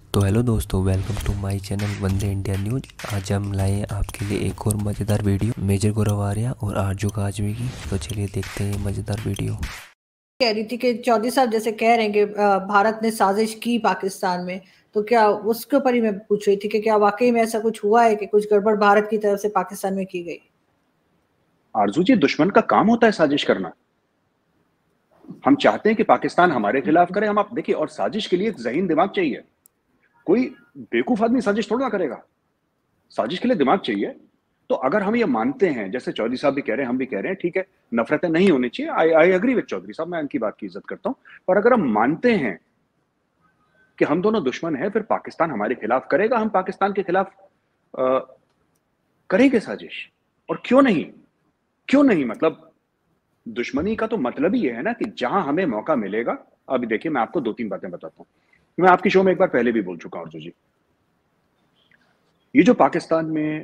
तो हेलो दोस्तों, welcome to my channel Vande India news. आज हम लाए हैं आपके लिए एक और मज़ेदार वीडियो मेजर गौरव आर्या और आरजू काजमी की। तो चलिए देखते हैं ये मज़ेदार वीडियो। कह रही थी कि चौधरी साहब जैसे कह रहे हैं कि भारत ने साजिश की पाकिस्तान में, तो क्या उसके ऊपर ही मैं पूछ रही थी कि क्या वाकई में ऐसा कुछ हुआ है कि कुछ गड़बड़ भारत की तरफ से पाकिस्तान में की गई। आरजू जी, दुश्मन का काम होता है साजिश करना। हम चाहते हैं कि पाकिस्तान हमारे खिलाफ करे। हम आप देखिए, और साजिश के लिए एक ज़हीन दिमाग चाहिए। कोई बेवकूफ आदमी साजिश थोड़ा ना करेगा। साजिश के लिए दिमाग चाहिए। तो अगर हम ये मानते हैं, जैसे चौधरी साहब भी कह रहे हैं, हम भी कह रहे हैं, ठीक है, नफरतें नहीं होनी चाहिए। आई एग्री विद चौधरी साहब, मैं उनकी बात की इज्जत करता हूं। पर अगर हम मानते हैं कि हम दोनों दुश्मन हैं, फिर पाकिस्तान हमारे खिलाफ करेगा, हम पाकिस्तान के खिलाफ अ, करेंगे साजिश। और क्यों नहीं? क्यों नहीं? मतलब दुश्मनी का तो मतलब ही ये है ना कि जहां हमें मौका मिलेगा। अभी देखिए, मैं आपको दो तीन बातें बताता हूं। मैं आपकी शो में एक बार पहले भी बोल चुका हूं अर्जुन जी। ये जो पाकिस्तान में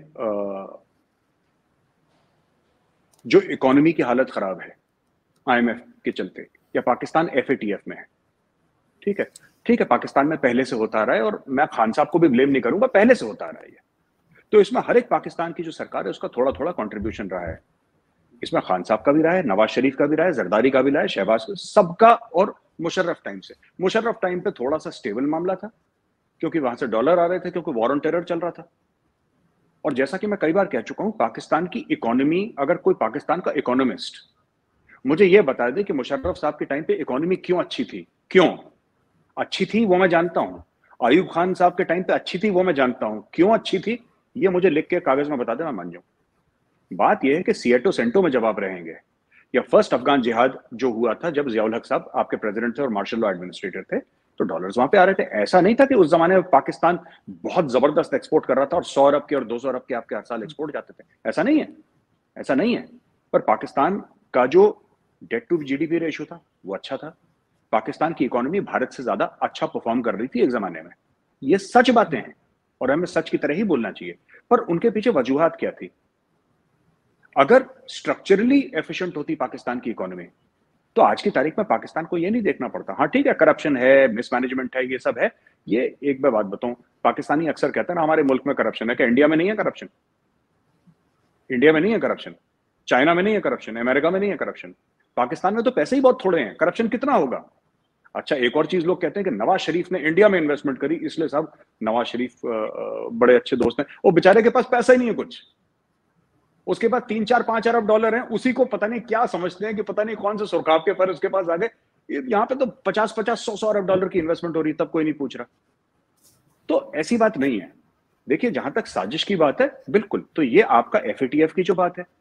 जो इकोनॉमी की हालत खराब है आईएमएफ के चलते, या पाकिस्तान एफएटीएफ में है, ठीक है। ठीक है, पाकिस्तान में पहले से होता आ रहा है, और मैं खान साहब को भी ब्लेम नहीं करूंगा, पहले से होता आ रहा है ये। तो इसमें हर एक पाकिस्तान की जो सरकार है उसका थोड़ा थोड़ा कंट्रीब्यूशन रहा है। इसमें खान साहब का भी रहा है, नवाज शरीफ का भी रहा है, जरदारी का भी रहा है, शहबाज सबका। और मुशर्रफ टाइम पे थोड़ा सा स्टेबल मामला था, क्योंकि वहां से डॉलर आ रहे थे, क्योंकि वॉर ऑन टेरर चल रहा था। और जैसा कि मैं कई बार कह चुका हूं, पाकिस्तान की इकोनॉमी, अगर कोई पाकिस्तान का इकोनॉमिस्ट मुझे यह बता दे कि मुशर्रफ साहब के टाइम पे इकोनॉमी क्यों अच्छी थी, क्यों अच्छी थी, वो मैं जानता हूं। अयूब खान साहब के टाइम पे अच्छी थी, वो मैं जानता हूं। क्यों अच्छी थी, ये मुझे लिख के कागज में बता दे, मैं मान जाऊं। बात यह है कि सिएटो सेंटो में जब आप रहेंगे, या फर्स्ट अफगान जिहाद जो हुआ था, जब जियाउल हक साहब आपके प्रेसिडेंट थे और मार्शल लॉ एडमिनिस्ट्रेटर थे, तो डॉलर्स वहां पे आ रहे थे। ऐसा नहीं था कि उस जमाने में पाकिस्तान बहुत जबरदस्त एक्सपोर्ट कर रहा था और 100 अरब के और 200 अरब के आपके हर साल एक्सपोर्ट जाते थे। ऐसा नहीं है, ऐसा नहीं है। पर पाकिस्तान का जो डेट टू जीडीपी रेशियो था वो अच्छा था। पाकिस्तान की इकोनॉमी भारत से ज्यादा अच्छा परफॉर्म कर रही थी एक जमाने में। ये सच बातें हैं, और हमें सच की तरह ही बोलना चाहिए। पर उनके पीछे वजूहात क्या थी? अगर स्ट्रक्चरली एफिशिएंट होती पाकिस्तान की इकोनॉमी, तो आज की तारीख में पाकिस्तान को ये नहीं देखना पड़ता। हाँ ठीक है, करप्शन है, मिसमैनेजमेंट है, ये सब है। ये एक मैं बात बताऊं, पाकिस्तानी अक्सर कहते हैं ना हमारे मुल्क में करप्शन है, कि इंडिया में नहीं है करप्शन? इंडिया में नहीं है करप्शन, चाइना में नहीं है करप्शन, अमेरिका में नहीं है करप्शन। पाकिस्तान में तो पैसे ही बहुत थोड़े हैं, करप्शन कितना होगा? अच्छा, एक और चीज लोग कहते हैं कि नवाज शरीफ ने इंडिया में इन्वेस्टमेंट करी, इसलिए साहब नवाज शरीफ बड़े अच्छे दोस्त हैं। वो बेचारे के पास पैसा ही नहीं है कुछ, उसके पास 3 4 5 अरब डॉलर हैं, उसी को पता नहीं क्या समझते हैं कि पता नहीं कौन से सुरखाब के पर उसके पास आ गए। यहाँ पे तो 50 50 100 100 अरब डॉलर की इन्वेस्टमेंट हो रही है, तब कोई नहीं पूछ रहा। तो ऐसी बात नहीं है। देखिए, जहां तक साजिश की बात है, बिल्कुल, तो ये आपका एफएटीएफ की जो बात है,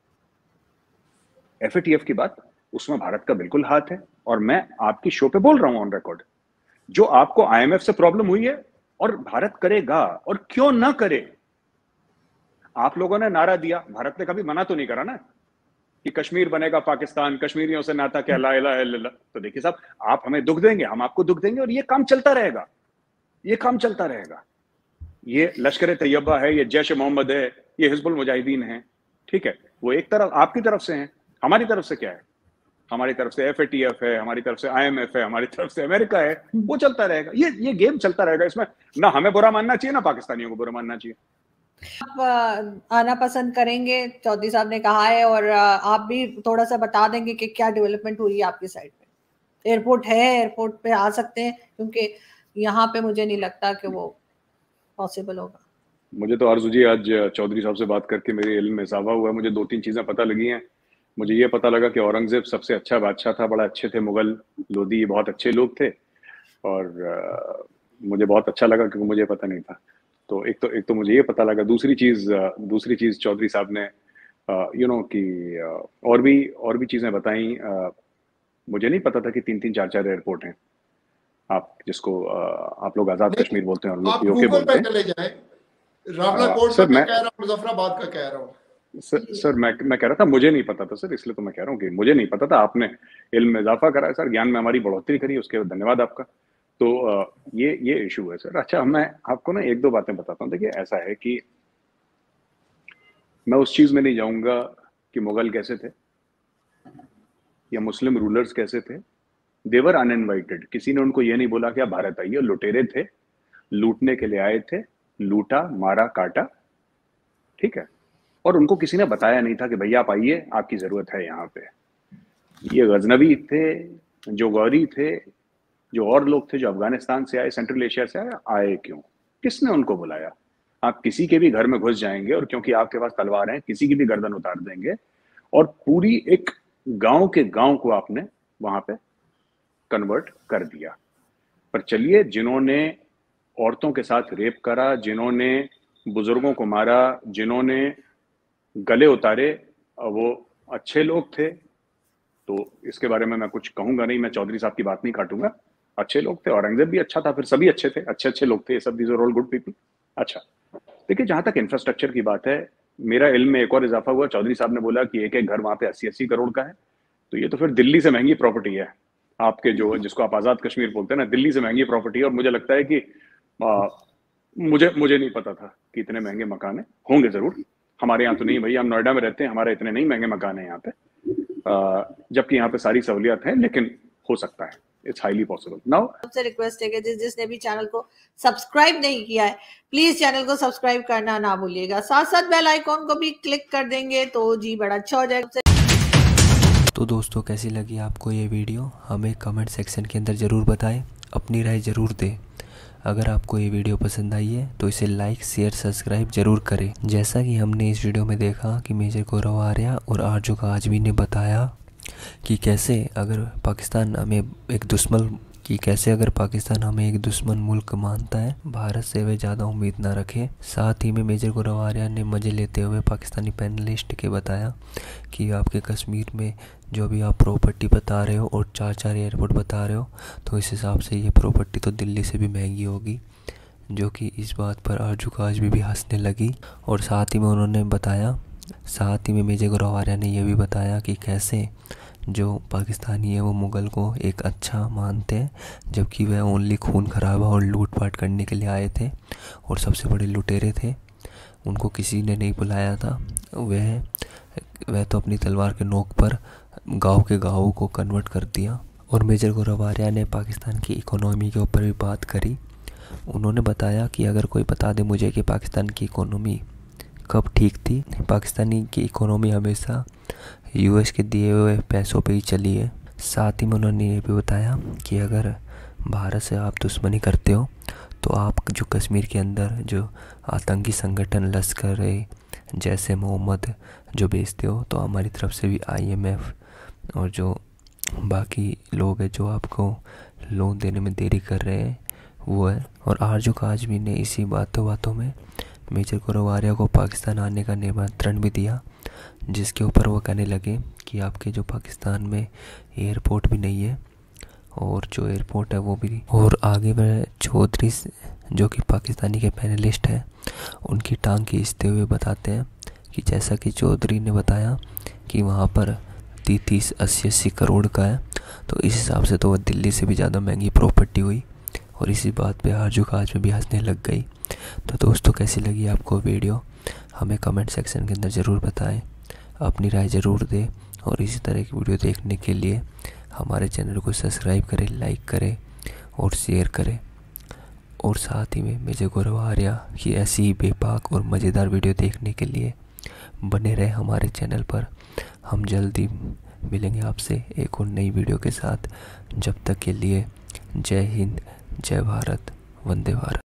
एफएटीएफ की बात, उसमें भारत का बिल्कुल हाथ है। और मैं आपकी शो पे बोल रहा हूं ऑन रिकॉर्ड, जो आपको आईएमएफ से प्रॉब्लम हुई है, और भारत करेगा, और क्यों ना करे। आप लोगों ने नारा दिया, भारत ने कभी मना तो नहीं करा ना कि कश्मीर बनेगा पाकिस्तान, कश्मीरियों से नाता क्या, ला इलाहा इल्लल्लाह। तो देखिए साहब, आप हमें दुख देंगे, हम आपको दुख देंगे, और ये काम चलता रहेगा। ये काम चलता रहेगा। ये लश्कर तैयबा है, ये जैश मोहम्मद है, ये हिजबुल मुजाहिदीन है, ठीक है। वो एक तरफ आपकी तरफ से है, हमारी तरफ से क्या है? हमारी तरफ से एफएटीएफ है, हमारी तरफ से आईएमएफ है, हमारी तरफ से अमेरिका है। वो चलता रहेगा, ये गेम चलता रहेगा। इसमें ना हमें बुरा मानना चाहिए, ना पाकिस्तानियों को बुरा मानना चाहिए। आप आना पसंद करेंगे, चौधरी साहब ने कहा है, और आप भी थोड़ा सा बता देंगे कि क्या डेवलपमेंट हुई है आपकी साइड पे। एयरपोर्ट है, एयरपोर्ट पे आ सकते हैं, क्योंकि यहाँ पे मुझे नहीं लगता कि वो पॉसिबल होगा। मुझे तो आरजू जी, आज चौधरी साहब से बात करके मेरे इल्म में इजाफा हुआ है। मुझे दो तीन चीजें पता लगी हैं। मुझे ये पता लगा कि औरंगजेब सबसे अच्छा बादशाह था, बड़ा अच्छे थे। मुगल लोधी बहुत अच्छे लोग थे। और मुझे बहुत अच्छा लगा, क्योंकि मुझे पता नहीं था। तो एक तो मुझे ये पता लगा। दूसरी चीज चौधरी साहब ने कि और भी चीजें बताई। मुझे नहीं पता था कि 3 3 4 4 एयरपोर्ट हैं। आप जिसको आप लोग आजाद नहीं, कश्मीर बोलते हैं और लोग आप पीओके गूगल बोलते पे हैं। चले जाएं। रावला कोट का सर मैं मैं कह रहा हूँ, मुजफ्फराबाद का कह रहा हूँ। सर मैं कह रहा था, मुझे नहीं पता था सर, इसलिए तो मैं कह रहा हूँ कि मुझे नहीं पता था। आपने इल्म में इजाफा करा है सर, ज्ञान में हमारी बढ़ोतरी करी, उसके लिए धन्यवाद आपका। तो ये इशू है सर। अच्छा, मैं आपको ना एक दो बातें बताता हूँ। देखिए, ऐसा है कि मैं उस चीज में नहीं जाऊंगा कि मुगल कैसे थे या मुस्लिम रूलर्स कैसे थे। देवर अनइनवाइटेड, किसी ने उनको ये नहीं बोला कि आप भारत आइए। लुटेरे थे, लूटने के लिए आए थे, लूटा, मारा, काटा, ठीक है। और उनको किसी ने बताया नहीं था कि भैया आप आइए, आपकी जरूरत है यहाँ पे। ये गजनवी थे, जो गौरी थे, जो और लोग थे जो अफगानिस्तान से आए, सेंट्रल एशिया से आए क्यों? किसने उनको बुलाया? आप किसी के भी घर में घुस जाएंगे और क्योंकि आपके पास तलवार है किसी की भी गर्दन उतार देंगे, और पूरी एक गांव के गांव को आपने वहां पे कन्वर्ट कर दिया। पर चलिए, जिन्होंने औरतों के साथ रेप करा, जिन्होंने बुजुर्गों को मारा, जिन्होंने गले उतारे, वो अच्छे लोग थे, तो इसके बारे में मैं कुछ कहूंगा नहीं, मैं चौधरी साहब की बात नहीं काटूंगा। अच्छे लोग थे, औरंगजेब भी अच्छा था, फिर सभी अच्छे थे, अच्छे अच्छे लोग थे, ये सब, these are all good people. अच्छा, देखिए, जहां तक इंफ्रास्ट्रक्चर की बात है, मेरा इल्म में एक और इजाफा हुआ। चौधरी साहब ने बोला कि एक एक घर वहां पे 80-80 करोड़ का है, तो ये तो फिर दिल्ली से महंगी प्रॉपर्टी है आपके, जो जिसको आप आजाद कश्मीर बोलते हैं ना, दिल्ली से महंगी प्रॉपर्टी है। और मुझे लगता है कि मुझे नहीं पता था कि इतने महंगे मकान होंगे। जरूर हमारे यहाँ तो नहीं, भैया हम नोएडा में रहते हैं, हमारे इतने नहीं महंगे मकान है यहाँ पे, जबकि यहाँ पे सारी सहूलियत है, लेकिन हो सकता है, इट्स हाईली पॉसिबल। नाउ सबसे रिक्वेस्ट है कि जिसने भी चैनल को सब्सक्राइब नहीं किया है, प्लीज चैनल को सब्सक्राइब करना ना भूलिएगा, साथ साथ बेल आइकॉन को भी क्लिक कर देंगे तो जी बड़ा अच्छा हो जाएगा। तो दोस्तों, कैसी लगी आपको ये वीडियो? हमें कमेंट सेक्शन के अंदर ज़रूर बताएं, अपनी राय ज़रूर दें। अगर आपको ये वीडियो पसंद आई है तो इसे लाइक, शेयर, सब्सक्राइब जरूर करें। जैसा कि हमने इस वीडियो में देखा कि मेजर गौरव आर्या और आरजू काजमी ने बताया कि कैसे अगर पाकिस्तान हमें एक दुश्मन मुल्क मानता है, भारत से वे ज़्यादा उम्मीद ना रखे। साथ ही में मेजर गौरव आर्या ने मज़े लेते हुए पाकिस्तानी पैनलिस्ट के बताया कि आपके कश्मीर में जो भी आप प्रॉपर्टी बता रहे हो और 4-4 एयरपोर्ट बता रहे हो, तो इस हिसाब से ये प्रॉपर्टी तो दिल्ली से भी महंगी होगी। जो कि इस बात पर आरजू काजमी भी हंसने लगी। और साथ ही में मेजर गौरव आर्या ने यह भी बताया कि कैसे जो पाकिस्तानी है वो मुग़ल को एक अच्छा मानते हैं, जबकि वह ओनली खून खराबा और लूटपाट करने के लिए आए थे और सबसे बड़े लुटेरे थे। उनको किसी ने नहीं बुलाया था, वह तो अपनी तलवार के नोक पर गांव के गाँवों को कन्वर्ट कर दिया। और मेजर गौरव आर्या ने पाकिस्तान की इकोनॉमी के ऊपर भी बात करी। उन्होंने बताया कि अगर कोई बता दे मुझे कि पाकिस्तान की इकोनॉमी कब ठीक थी, पाकिस्तानी की इकोनॉमी हमेशा यूएस के दिए हुए पैसों पे ही चली है। साथ ही में उन्होंने ये भी बताया कि अगर भारत से आप दुश्मनी करते हो तो आप जो कश्मीर के अंदर जो आतंकी संगठन लश्कर जैसे मोहम्मद जो बेचते हो, तो हमारी तरफ से भी IMF और जो बाकी लोग हैं जो आपको लोन देने में देरी कर रहे हैं वो है। और आरजू काजमी ने इसी बातों में मेजर गौरव आर्या को पाकिस्तान आने का निमंत्रण भी दिया, जिसके ऊपर वो कहने लगे कि आपके जो पाकिस्तान में एयरपोर्ट भी नहीं है और जो एयरपोर्ट है वो भी। और आगे वह चौधरी जो कि पाकिस्तानी के पैनलिस्ट हैं उनकी टांग खींचते हुए बताते हैं कि जैसा कि चौधरी ने बताया कि वहाँ पर 30-80 करोड़ का है, तो इस हिसाब से तो वह दिल्ली से भी ज़्यादा महंगी प्रॉपर्टी हुई। और इसी बात पे आरजू काजमी भी हंसने लग गई। तो दोस्तों, कैसी लगी आपको वीडियो? हमें कमेंट सेक्शन के अंदर ज़रूर बताएं, अपनी राय ज़रूर दें। और इसी तरह की वीडियो देखने के लिए हमारे चैनल को सब्सक्राइब करें, लाइक करें और शेयर करें। और साथ ही में मेजर गौरव आर्या की ऐसी ही बेबाक और मज़ेदार वीडियो देखने के लिए बने रहे हमारे चैनल पर। हम जल्दी मिलेंगे आपसे एक और नई वीडियो के साथ। जब तक के लिए जय हिंद, जय भारत, वंदे भारत।